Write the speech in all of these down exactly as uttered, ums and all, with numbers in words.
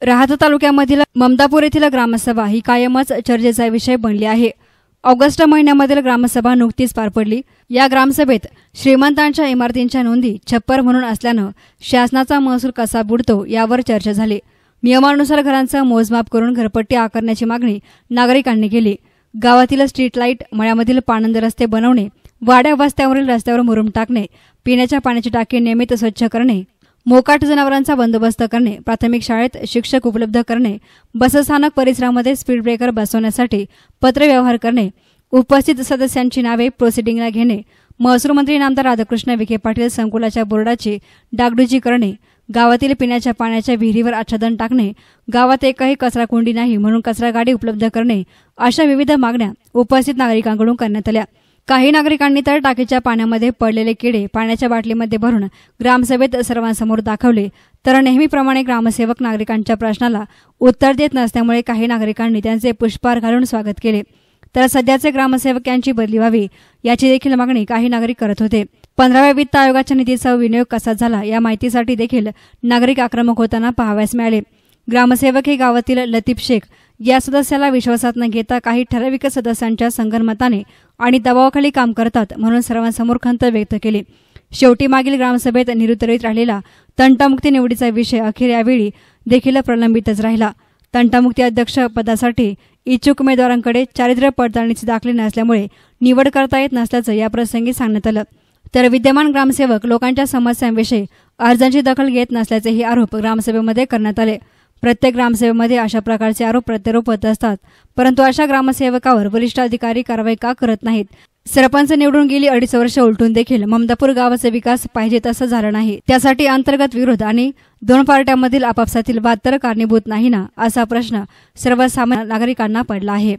राहाता तालुक्यामधील ममदापूर येथील ग्रामसभा ही कायमच चर्चेचा विषय बनली आहे। ऑगस्ट महिन्यामधील ग्रामसभा नुकतीच पार पडली। या ग्रामसभेत श्रीमंतांच्या इमारतींच्या नोंदी छप्पर म्हणून असल्यानं शासनाचा महसूल कसा बुडतो यावर चर्चा झाली। नियमानुसार घरांचं मोजमाप करून घरपट्टी आकारण्याची मागणी नागरिकांनी केली। गावातील स्ट्रीट लाईट, मळ्यामधील पाणंद रस्ते बनवणे, वाड्या वस्त्यावरील रस्त्यावर मुरुम टाकणे, पिण्याच्या पाण्याची टाकी नियमित स्वच्छ करणे, मोकाट जनावरांचा बंदोबस्त करणे, प्राथमिक शाळेत शिक्षक उपलब्ध करणे, बसस्थानक परिसरामध्ये स्पीड ब्रेकर बसवण्यासाठी पत्रव्यवहार करणे, उपस्थित सदस्यांची नावे प्रोसिडिंगला घेणे, महसूल मंत्री नामदार राधाकृष्ण विखे पाटील संकुलाच्या बोर्डाची डागडुजी करणे, गावातील पिण्याच्या पाण्याच्या विहिरीवर आच्छादन टाकणे, गावात एकही कचरा कुंडी नाही म्हणून कचरा गाडी उपलब्ध करणे, अशा विविध मागण्या उपस्थित नागरिकांकडून करण्यात आल्या। काही नागरिकांनी तर टाकीच्या पाण्यामध्ये पडलेले किडे पाण्याच्या बाटलीमध्ये भरून ग्रामसभेत सर्वांसमोर दाखवले, तर नेहमीप्रमाणे ग्रामसेवक नागरिकांच्या प्रश्नाला उत्तर देत नसल्यामुळे काही नागरिकांनी त्यांचे पुष्पहार घालून स्वागत केले, तर सध्याचे ग्रामसेवक यांची बदली व्हावी याची देखील मागणी काही नागरिक करत होते। पंधराव्या वित्त आयोगाच्या निधीचा विनियोग कसा झाला या माहितीसाठी देखील नागरिक आक्रमक होताना पाहावयास मिळाले। ग्रामसेवक हे गावातील लतीफ शेख या सदस्याला विश्वासात न घेता काही ठराविक सदस्यांच्या संगनमताने आणि दबावाखाली काम करतात म्हणून सर्वांसमोर खंत व्यक्त केली। शेवटी मागील ग्रामसभेत निरुत्तरित राहिलेला तंटामुक्ती निवडीचा विषय अखेर यावेळी देखील प्रलंबितच राहिला। तंटामुक्ती अध्यक्ष पदासाठी इच्छुक उमेदवारांकडे चारित्र्य पडताळणीचे दाखले नसल्यामुळे निवड करता येत नसल्याचं या प्रसंगी सांगण्यात आलं। तर विद्यमान ग्रामसेवक लोकांच्या समस्यांविषयी अर्जांची दखल घेत नसल्याचेही आरोप ग्रामसभेमध्ये करण्यात आले। प्रत्येक ग्रामसभेमध्ये अशा प्रकारचे आरोप प्रत्यारोप होत असतात, परंतु अशा ग्रामसेवकावर वरिष्ठ अधिकारी कारवाई का करत नाहीत? सरपंच निवडून गेली अडीच वर्ष उलटून देखील ममदापूर गावाचा विकास पाहिजे तसं झालं नाही। त्यासाठी अंतर्गत विरोध आणि दोन पार्ट्यांमधील आपापसातील वाद तर कारणीभूत नाही ना, असा प्रश्न सर्वसामान्य नागरिकांना पडला आहे।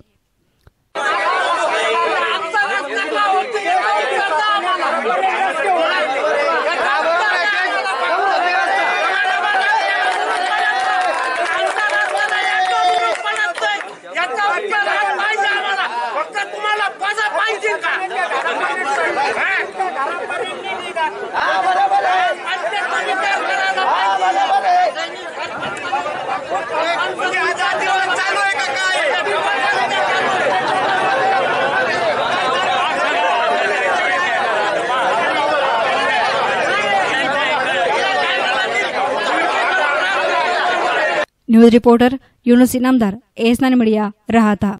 News reporter Yunus Inamdar, S nine media, राहाता।